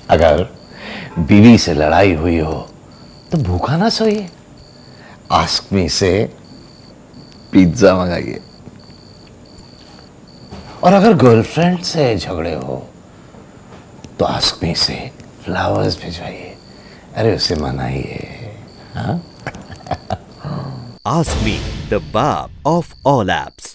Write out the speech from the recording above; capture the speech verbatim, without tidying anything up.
अगर बीवी से लड़ाई हुई हो तो भूखा ना सोइए, आस्क मी से पिज्जा मंगाइए। और अगर गर्लफ्रेंड से झगड़े हो तो आस्क मी से फ्लावर्स भिजवाइए, अरे उसे मनाइए। हाँ, Ask Me, the Bab of all apps.